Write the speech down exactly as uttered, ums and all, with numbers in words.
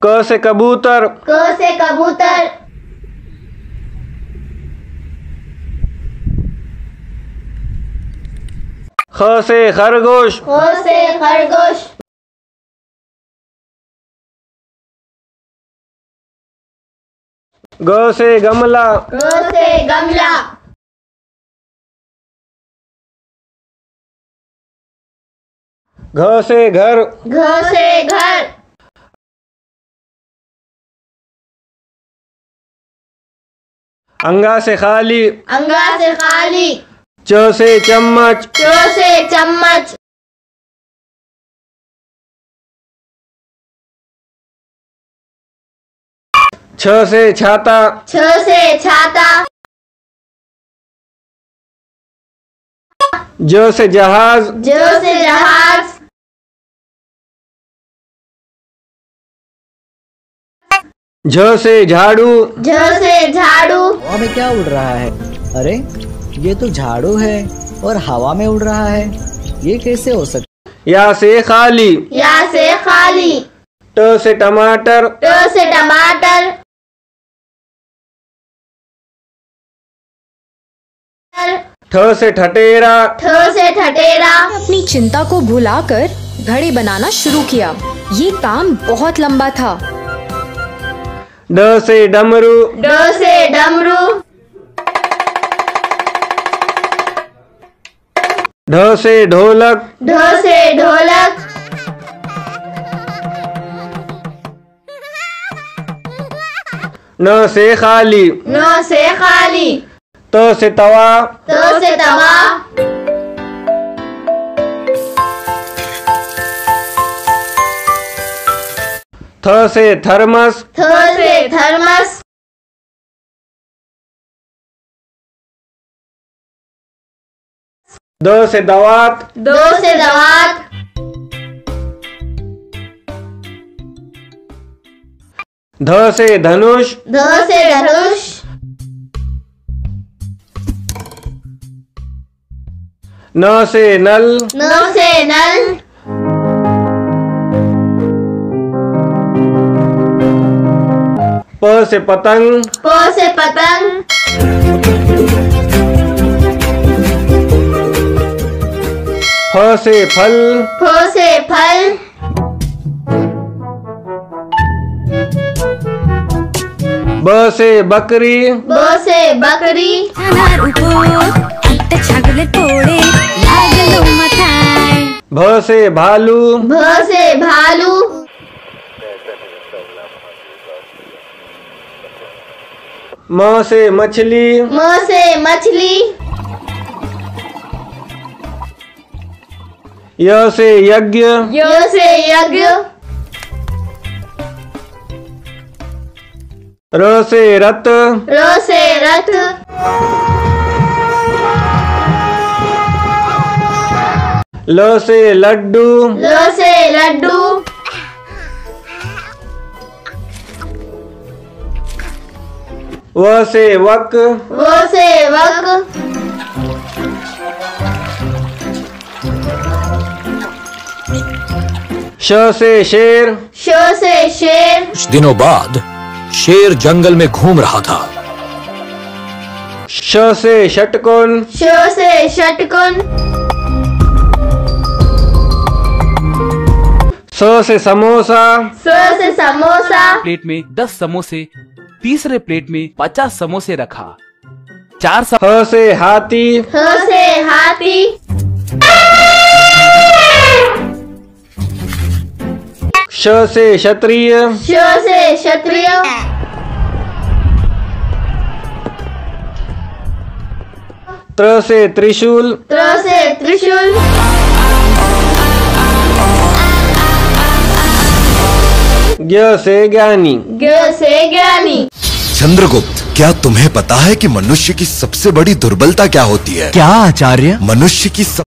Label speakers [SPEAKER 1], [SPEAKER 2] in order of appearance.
[SPEAKER 1] क से कबूतर।
[SPEAKER 2] क से कबूतर।
[SPEAKER 1] ख से खरगोश।
[SPEAKER 2] ख से खरगोश।
[SPEAKER 1] ग से गमला।
[SPEAKER 2] ग से गमला।
[SPEAKER 1] घ से घर।
[SPEAKER 2] घ से घर।
[SPEAKER 1] अंगा से खाली।
[SPEAKER 2] अंगा से खाली।
[SPEAKER 1] च से चम्मच।
[SPEAKER 2] च से चम्मच।
[SPEAKER 1] छ से छाता।
[SPEAKER 2] छ से छाता।
[SPEAKER 1] ज से जहाज।
[SPEAKER 2] ज से जहाज।
[SPEAKER 1] झ से झाड़ू।
[SPEAKER 2] झ से झाड़ू।
[SPEAKER 3] हवा में क्या उड़ रहा है? अरे ये तो झाड़ू है और हवा में उड़ रहा है, ये कैसे हो सकता?
[SPEAKER 1] या से खाली।
[SPEAKER 2] या से खाली।
[SPEAKER 1] ट से टमाटर।
[SPEAKER 2] ट से टमाटर।
[SPEAKER 1] ठ से ठटेरा।
[SPEAKER 2] ठ से ठटेरा।
[SPEAKER 4] अपनी चिंता को भुलाकर घड़ी बनाना शुरू किया। ये काम बहुत लंबा था।
[SPEAKER 1] ड से डमरू।
[SPEAKER 2] ड से डमरू।
[SPEAKER 1] ढ से ढोलक।
[SPEAKER 2] ढ से ढोलक।
[SPEAKER 1] न से खाली।
[SPEAKER 2] न से खाली।
[SPEAKER 1] त से तवा।
[SPEAKER 2] त से तवा।
[SPEAKER 1] थ से थर्मस।
[SPEAKER 2] थ से थर्मस।
[SPEAKER 1] द से दवात।
[SPEAKER 2] द से दवात।
[SPEAKER 1] ध से धनुष।
[SPEAKER 2] ध से धनुष।
[SPEAKER 1] न से नल।
[SPEAKER 2] न से नल।
[SPEAKER 1] प से पतंग।
[SPEAKER 2] प से पतंग।
[SPEAKER 1] फ से फल।
[SPEAKER 2] फ से फल।
[SPEAKER 1] ब से बकरी।
[SPEAKER 2] ब से बकरी।
[SPEAKER 1] भ से भालू।
[SPEAKER 2] भ से भालू।
[SPEAKER 1] म से मछली।
[SPEAKER 2] म से मछली।
[SPEAKER 1] य से यज्ञ।
[SPEAKER 2] य से यज्ञ।
[SPEAKER 1] र से रत।
[SPEAKER 2] र से रथ।
[SPEAKER 1] ल से लड्डू।
[SPEAKER 2] ल से लड्डू।
[SPEAKER 1] व से वक।
[SPEAKER 2] व से वक।
[SPEAKER 1] श से शेर।
[SPEAKER 2] श से शेर।
[SPEAKER 5] कुछ दिनों बाद शेर जंगल में घूम रहा था।
[SPEAKER 1] श से षटकोण।
[SPEAKER 2] श से षटकोण।
[SPEAKER 1] स से समोसा।
[SPEAKER 2] स से समोसा।
[SPEAKER 6] प्लेट में दस समोसे, तीसरे प्लेट में पचास समोसे रखा। चार सम...
[SPEAKER 1] ह से हाथी।
[SPEAKER 2] ह से हाथी।
[SPEAKER 1] श से क्षत्रिय।
[SPEAKER 2] श से क्षत्रिय।
[SPEAKER 1] त्र से त्रिशूल।
[SPEAKER 2] त्र से त्रिशूल।
[SPEAKER 1] ज्ञ से ज्ञानी।
[SPEAKER 2] ज्ञ से ज्ञानी।
[SPEAKER 7] चंद्रगुप्त, क्या तुम्हें पता है कि मनुष्य की सबसे बड़ी दुर्बलता क्या होती है?
[SPEAKER 3] क्या आचार्य?
[SPEAKER 7] मनुष्य की सब...